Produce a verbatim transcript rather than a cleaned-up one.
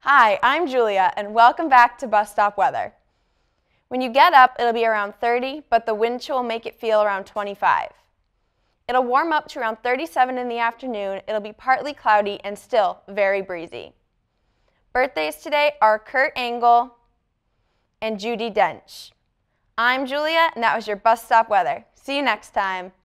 Hi, I'm Julia, and welcome back to Bus Stop Weather. When you get up, it'll be around thirty, but the wind chill will make it feel around twenty-five. It'll warm up to around thirty-seven in the afternoon. It'll be partly cloudy and still very breezy. Birthdays today are Kurt Angle and Judy Dench. I'm Julia, and that was your Bus Stop Weather. See you next time.